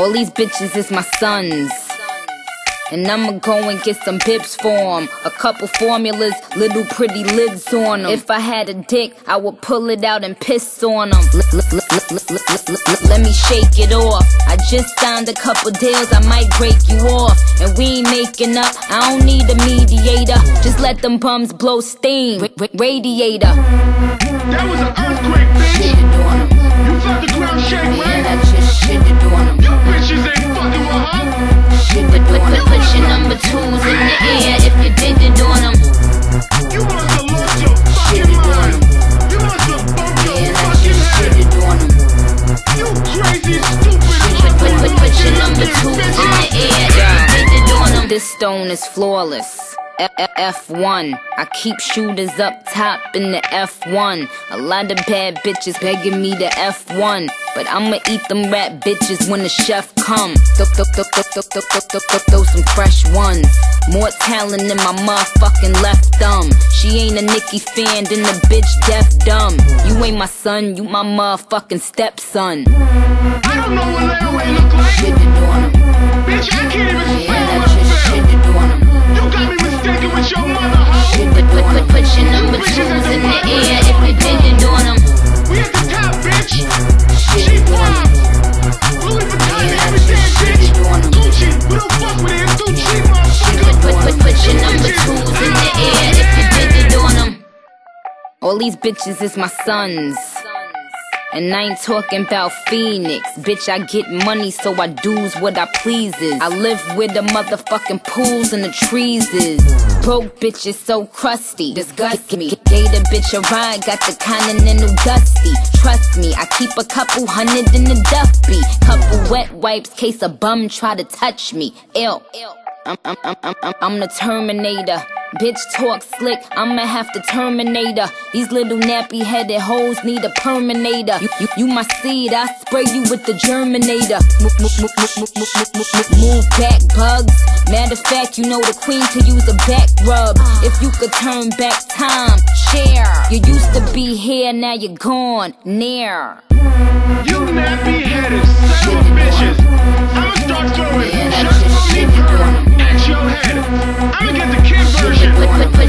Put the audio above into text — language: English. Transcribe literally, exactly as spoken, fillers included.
All these bitches is my sons, and I'ma go and get some pips for 'em. A couple formulas, little pretty lids on 'em. If I had a dick, I would pull it out and piss on 'em. Let me shake it off. I just signed a couple deals, I might break you off. And we ain't making up, I don't need a mediator. Just let them bums blow steam, Ra radiator. That was an earthquake, bitch. You felt the ground shake, right? Man, I just shitted on 'em. You bitches ain't fucking with her. Put, put, put, put your number twos in the air if you did it on 'em. You must have lost your fucking mind. You must have bumped your Man, I fucking just head. shitted on 'em. You crazy, stupid, Put, put, put, put your number bitch. twos in the air if you did it on 'em. This stone is flawless. F one. I keep shooters up top in the F one. A lot of bad bitches begging me to F one, but I'ma eat them rat bitches when the chef come. Throw, throw, throw, throw, throw, throw, throw, throw, throw, throw some fresh ones. More talent than my motherfucking left thumb. She ain't a Nicki fan, then the bitch deaf dumb. You ain't my son, you my motherfucking stepson. I don't know what Larry look like. Shitted on 'em. Bitch, I can't even Man, spell I what I just feel. shitted on 'em. You got me mistaken with your mother, hoe. Put, put, put, put your number twos in the air if you did it on 'em. We at the top, bitch. She bomb. Louis Vuitton and everything, bitch. Gucci, we don't fuck with it. It's too cheap, motherfucker. Put, put, put your number twos in the air if you did it on 'em. All these bitches is my sons, and I ain't talking about Phoenix. Bitch, I get money, so I do's what I pleases. I live where the motherfucking pools and the trees is. Broke bitch is so crusty, disgust me. Gave the bitch a ride, got the continental dusty. Trust me, I keep a couple hundred in the duffy. Couple wet wipes, case a bum try to touch me. Ill. I'm, I'm, I'm, I'm, I'm, I'm the Terminator. Bitch talk slick, I'ma have to terminate her. These little nappy headed hoes need a perminator. You, you, you my seed, I spray you with the germinator. Move, move, move, move, move, move, move, move, move back, bugs. Matter of fact, you know the queen to use a back rub. If you could turn back time, share. You used to be here, now you're gone, near. You nappy headed son of bitches. I'ma start throwing Man, I just just for me shitted purr on 'em. at your head. I'ma get the kid version. Put, put, put